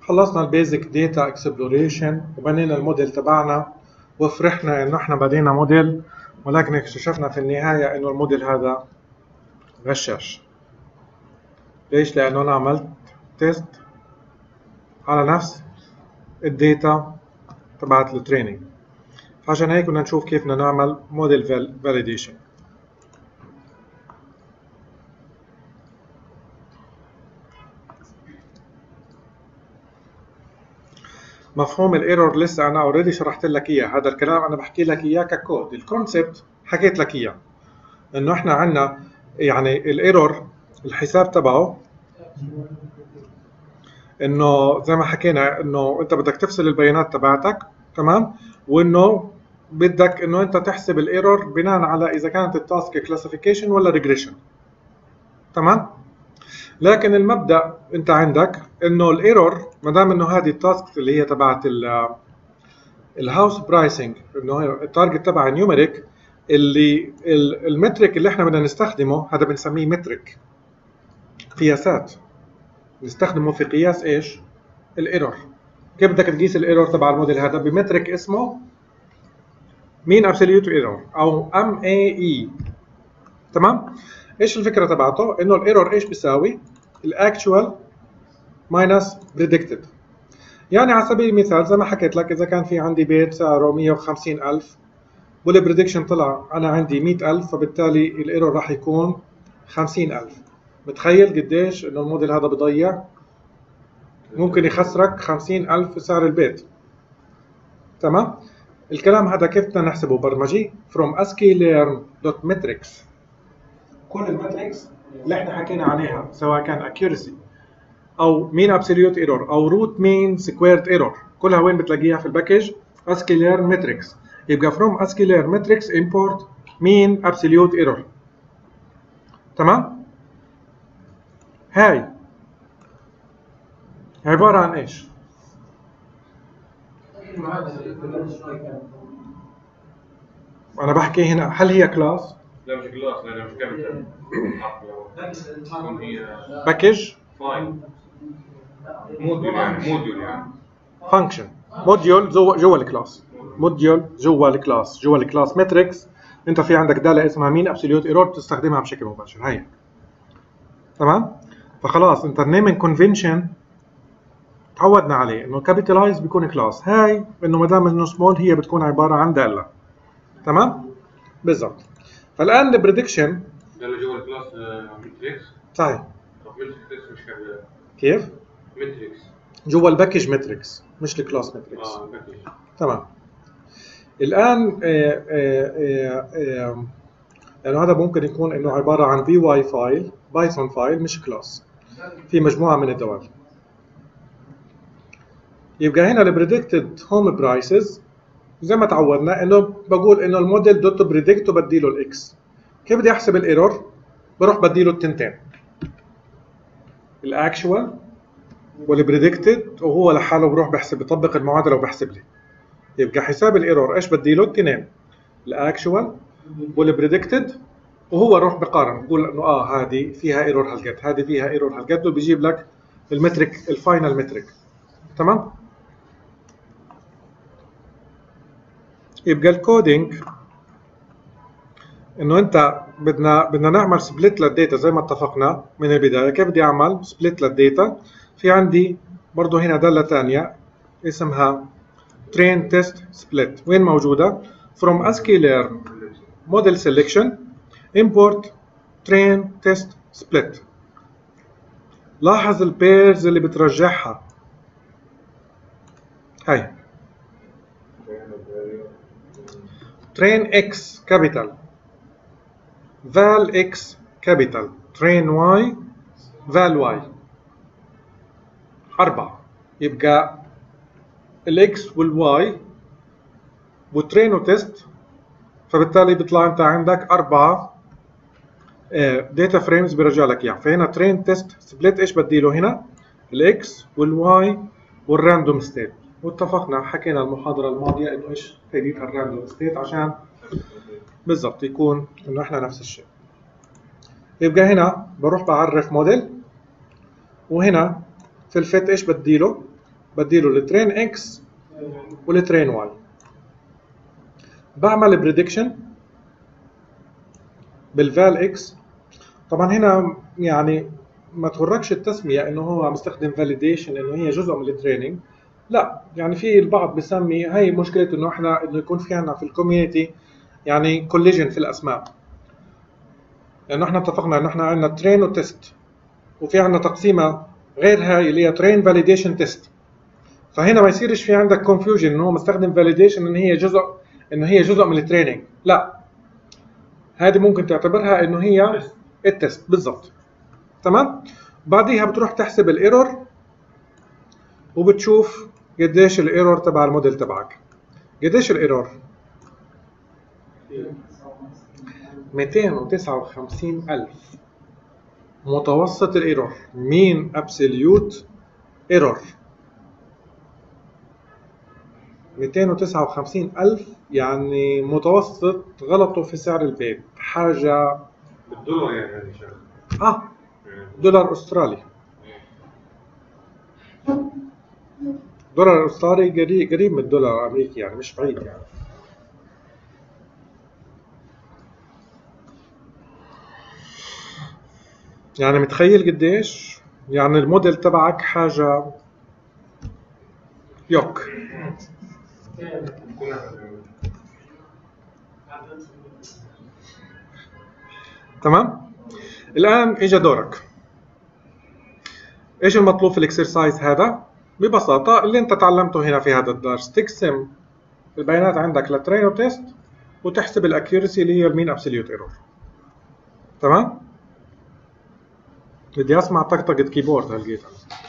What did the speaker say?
خلصنا البيزك داتا اكسبلوريشن وبنينا الموديل تبعنا وفرحنا انه احنا بدينا موديل، ولكن اكتشفنا في النهاية انه الموديل هذا غشاش. ليش؟ لانه انا عملت تيست على نفس الداتا تبعت التريننج، عشان هيك بدنا نشوف كيف بدنا نعمل موديل فاليديشن. مفهوم الايرور لسه انا اوريدي شرحت لك اياه، هذا الكلام انا بحكي لك اياه ككود. الكونسبت حكيت لك اياه، انه احنا عندنا يعني الايرور الحساب تبعه انه زي ما حكينا انه انت بدك تفصل البيانات تبعتك، تمام، وانه بدك انه انت تحسب الايرور بناء على اذا كانت التاسك كلاسيفيكيشن ولا ريجريشن، تمام. لكن المبدا انت عندك انه الايرور ما دام انه هذه التاسك اللي هي تبعت الهاوس برايسنج، انه التارجت تبع نيوميريك، اللي المترك اللي احنا بدنا نستخدمه هذا بنسميه مترك قياسات، نستخدمه في قياس ايش؟ الايرور. كيف بدك تقيس الايرور تبع الموديل هذا؟ بمترك اسمه مين ابسوليوت ايرور او ام اي اي، تمام. ايش الفكره تبعته؟ انه الايرور ايش بيساوي؟ الاكتوال ماينس بريدكتد. يعني على سبيل المثال زي ما حكيت لك، اذا كان في عندي بيت سعره 150,000 والبريدكشن طلع انا عندي 100,000، فبالتالي الايرور راح يكون 50,000. متخيل قديش انه الموديل هذا بضيع؟ ممكن يخسرك 50,000 سعر البيت، تمام. الكلام هذا كيف بدنا نحسبه برمجي؟ from ASCII-learn.metrics. كل المتركس اللي احنا حكينا عليها سواء كان accuracy او mean absolute error او root mean squared error، كلها وين بتلاقيها؟ في الباكج ASCII-learn metrics. يبقى from ASCII-learn metrics import mean absolute error، تمام. هاي عبارة عن ايش؟ انا بحكي هنا هل هي كلاس؟ لا مش كلاس، لا مش كابيتال. باكج فايل موديول، يعني فانكشن موديول جوا الكلاس، موديول جوا الكلاس ماتريكس. انت في عندك داله اسمها مين ابسوليوت ايرور بتستخدمها بشكل مباشر، هي تمام. فخلاص انت النيمينج كونفنشن تعودنا عليه انه كابيتالايز بيكون كلاس، هاي انه ما دام انه سمول هي بتكون عباره عن داله، تمام بالضبط. فالان البريدكشن ده جوا الكلاس ماتريكس، صحيح. طب ماتريكس مش كابيتال. كيف؟ ماتريكس جوا الباكج ماتريكس مش الكلاس ماتريكس. باكج، تمام. الان لانه هذا ممكن يكون انه عباره عن بي واي فايل، بايثون فايل مش كلاس، في مجموعه من الدوال. يبقى هنا البريدكتد هوم برايسز زي ما تعودنا انه بقول انه الموديل دوت بريدكت وبدي له الاكس. كيف بدي احسب الايرور؟ بروح بدي له التنتين، الاكشوال والبريدكتد، وهو لحاله بروح بحسب بطبق المعادله وبحسب لي. يبقى حساب الايرور ايش بدي له؟ الاثنين، الاكشوال والبريدكتد، وهو روح بقارن بقول انه هذه فيها ايرور هالقد، هذه فيها ايرور هالقد، وبيجيب لك المترك الفاينل مترك، تمام. يبقى الكودينج انه انت بدنا نعمل سبليت للداتا زي ما اتفقنا من البدايه. كيف بدي اعمل سبليت للداتا؟ في عندي برضه هنا داله ثانيه اسمها train test split. وين موجوده؟ from ASCII-learn model selection import train test split. لاحظ البيرز اللي بترجعها، هاي train x capital val x capital train y val y 4. يبقى الاكس والواي وترين وتست، فبالتالي بيطلع انت عندك 4 داتا فريمز بيرجع لك اياه. فهنا ترين تيست سبليت ايش بدي له هنا؟ الاكس والواي والراندوم ستيت. واتفقنا حكينا المحاضره الماضيه انه ايش فائدتها الراندوم ستيت، عشان بالضبط يكون انه احنا نفس الشيء. يبقى هنا بروح بعرف موديل، وهنا في الفيت ايش بدي له؟ بديله الترين اكس والترين واي. بعمل بريدكشن بالفال اكس. طبعا هنا يعني ما تغركش التسميه انه هو مستخدم فاليديشن انه هي جزء من التريننج، لا يعني في البعض بسمي، هي مشكله انه احنا انه يكون في عندنا في الكوميونتي يعني كوليجن في الاسماء، لانه احنا اتفقنا انه احنا عندنا ترين وتست، وفي عندنا تقسيمه غير هاي اللي هي ترين فاليديشن تيست. فهنا ما يصيرش في عندك كونفيوجن انه هو مستخدم فاليديشن ان هي جزء من التريننج، لا هذه ممكن تعتبرها انه هي التست بالضبط. تمام. بعديها بتروح تحسب الايرور وبتشوف قديش الايرور تبع الموديل تبعك. قديش الايرور؟ 259,000 متوسط الايرور، مين ابسوليوت ايرور 259,000 يعني متوسط غلطه في سعر البيت حاجه بالدولار يعني هذه شغله. دولار استرالي. دولار استرالي قريب من الدولار الامريكي، يعني مش بعيد يعني. يعني متخيل قديش؟ يعني الموديل تبعك حاجه يوك. تمام. الان اجى دورك. ايش المطلوب في الاكسرسايز هذا؟ ببساطه اللي انت تعلمته هنا في هذا الدرس، تقسم البيانات عندك لترين وتيست وتحسب الاكيورسي اللي هي المين ابسوليوت ايرور. تمام. بدي اسمع طقطقه كيبورد هلقيتها.